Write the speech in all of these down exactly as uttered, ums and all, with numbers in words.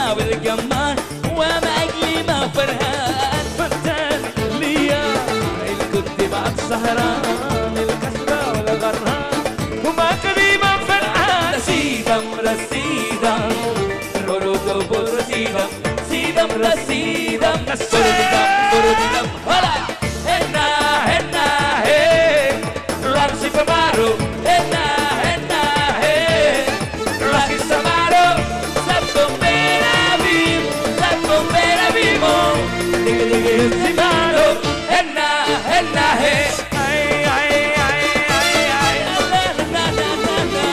والجمال ومعك لي ما فرحان فتان ليا إن كنت بعد سهران الكسرة والغران وما قديما فرحان رسيدم رسيدم برودو برسيدم سيدم رسيدم برودم برودم هلا هنا هنا هي راسي بمارو هنا هنا هي راسي سمارو سبتو بينا بيم سبتو بينا بيمو ديجي ديجي سمارو هنا هنا هي اي اي اي اي اي لا لا لا لا لا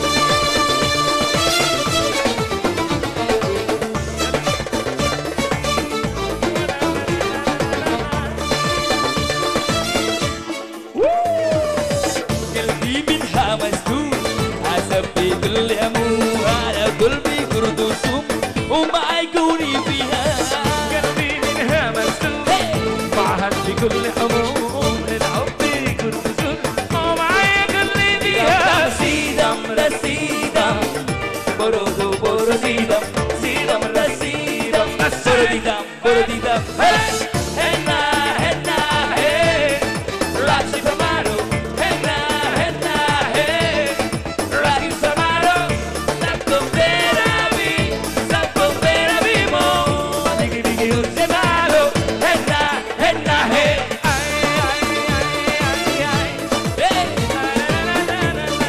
قلبي منها مسدود عزبي كل هموم على قلبي قردوسهم وما يكوني فيها قلبي منها مسدود معها بكل هموم الحب قردوسهم وما يكوني فيها رسيدم رسيدم برودو برسيدم سيدم رسيدم برديدم برديدم هنا هنا هي راسي بمارو هنا هنا هي راسي سمارو سبتو بيرابي سبتو بيرابي مو ديجي ديجي سمارو هنا هنا هي اي اي اي اي اي لا لا لا لا لا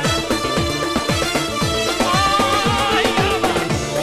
اي يابا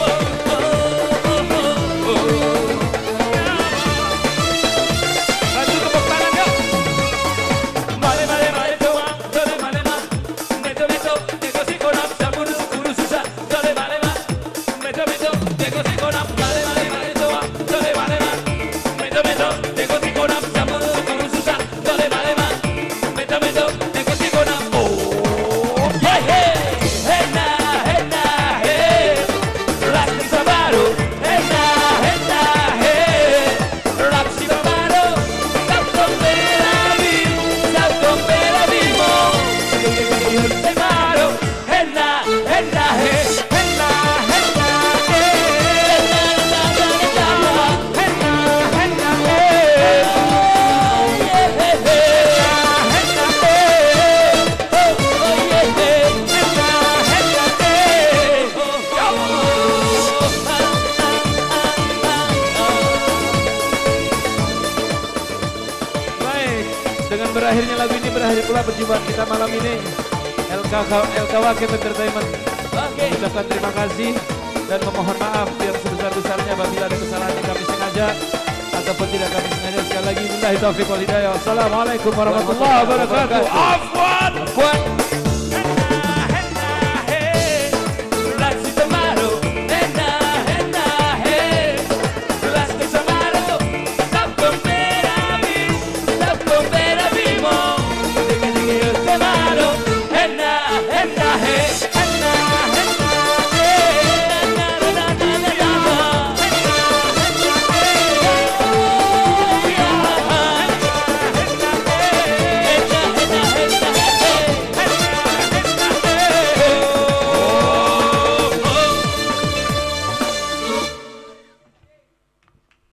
Aduh tepuk tangan yuk. Male male male doa, dale male ma. Meto meto, tengo si conap, saburu saburu susa. Dale male ma. Meto meto, tengo si conap, male male male doa, dale male ma. Meto meto, tengo si conap, saburu saburu susa. Dale male ma. Meto meto, tengo si conap. Oh yeah yeah. Hey na hey na hey. Rasti sabaru. Hey na hey na hey. Rasti sabaru. Sabto berabi, sabto berabi mo. Semaro, henna, henna he, henna, henna he, henna, henna, henna he, yeah he, henna he, oh oh yeah he, henna, henna he. Baik, dengan berakhirnya lagu ini berakhir pula perjumpaan kita malam ini. L K L K Wakil Entertainment mengucapkan terima kasih dan memohon maaf yang sebesar-besarnya apabila ada kesalahan yang kami sengaja ataupun tidak kami sengaja. Sekali lagi billahi taufiq wal hidayah. Wassalamualaikum warahmatullahi wabarakatuh. Afwan. Afwan.